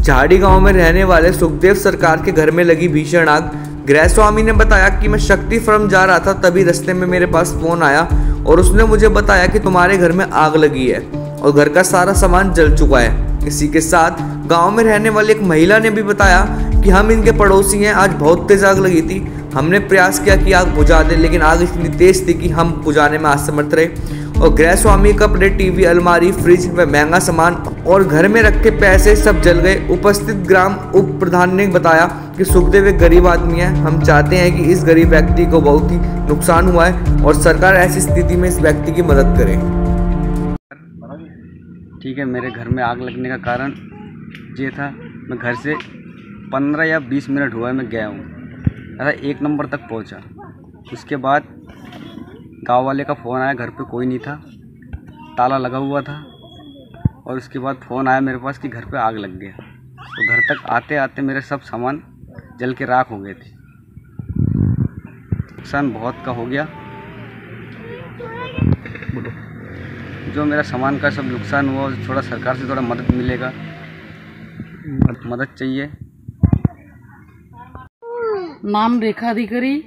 झाड़ी गांव में रहने वाले सुखदेव सरकार के घर में लगी भीषण आग। गृह स्वामी ने बताया कि मैं शक्ति फर्म जा रहा था, तभी रास्ते में मेरे पास फोन आया और उसने मुझे बताया कि तुम्हारे घर में आग लगी है और घर का सारा सामान जल चुका है। इसी के साथ गांव में रहने वाली एक महिला ने भी बताया कि हम इनके पड़ोसी हैं, आज बहुत तेज आग लगी थी। हमने प्रयास किया कि आग बुझा दे, लेकिन आग इतनी तेज थी कि हम बुझाने में असमर्थ रहे। और गृह स्वामी कपड़े, टीवी, अलमारी, फ्रिज व महंगा सामान और घर में रखे पैसे सब जल गए। उपस्थित ग्राम उप प्रधान ने बताया कि सुखदेव एक गरीब आदमी है। हम चाहते हैं कि इस गरीब व्यक्ति को बहुत ही नुकसान हुआ है और सरकार ऐसी स्थिति में इस व्यक्ति की मदद करे। ठीक है, मेरे घर में आग लगने का कारण ये था, मैं घर से 15 या 20 मिनट हुआ है मैं गया हूँ, ऐसा 1 नंबर तक पहुँचा। उसके बाद गांव वाले का फ़ोन आया, घर पे कोई नहीं था, ताला लगा हुआ था। और उसके बाद फ़ोन आया मेरे पास कि घर पे आग लग गया। तो घर तक आते आते मेरे सब सामान जल के राख हो गए थे। नुकसान बहुत का हो गया। जो मेरा सामान का सब नुकसान हुआ, थोड़ा सरकार से थोड़ा मदद मिलेगा, मदद चाहिए। नाम रेखा अधिकारी,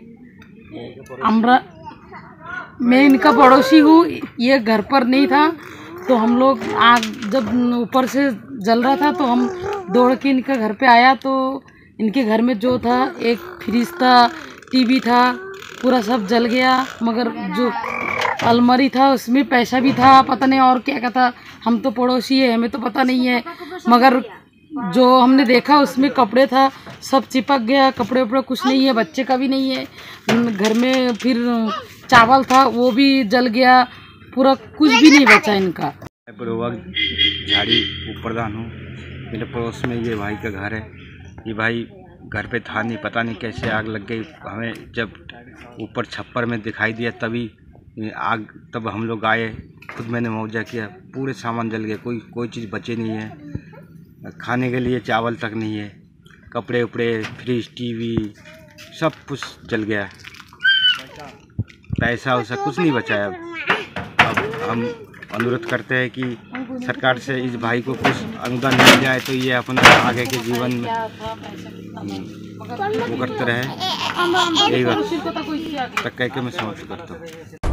मैं इनका पड़ोसी हूँ। ये घर पर नहीं था, तो हम लोग आग जब ऊपर से जल रहा था तो हम दौड़ के इनके घर पे आया। तो इनके घर में जो था, एक फ्रिज था, टीवी था, पूरा सब जल गया। मगर जो अलमारी था उसमें पैसा भी था, पता नहीं और क्या क्या था। हम तो पड़ोसी है, हमें तो पता नहीं है। मगर जो हमने देखा उसमें कपड़े था, सब चिपक गया। कपड़े उपड़े कुछ नहीं है, बच्चे का भी नहीं है। घर में फिर चावल था, वो भी जल गया, पूरा कुछ भी नहीं बचा इनका। झाड़ी उप प्रधान हूँ। मेरे पड़ोस में ये भाई का घर है। ये भाई घर पे था नहीं, पता नहीं कैसे आग लग गई। हमें जब ऊपर छप्पर में दिखाई दिया तभी आग, तब हम लोग आए। खुद मैंने मुआवजा किया, पूरे सामान जल गए, कोई चीज़ बचे नहीं है। खाने के लिए चावल तक नहीं है, कपड़े उपड़े, फ्रिज, टीवी सब कुछ जल गया। पैसा वैसा कुछ नहीं बचा है। अब हम अनुरोध करते हैं कि सरकार से इस भाई को कुछ अनुदान मिल जाए तो ये अपना आगे के जीवन में वो करते रहे। यही बात तक कह के मैं समाप्त करता हूँ।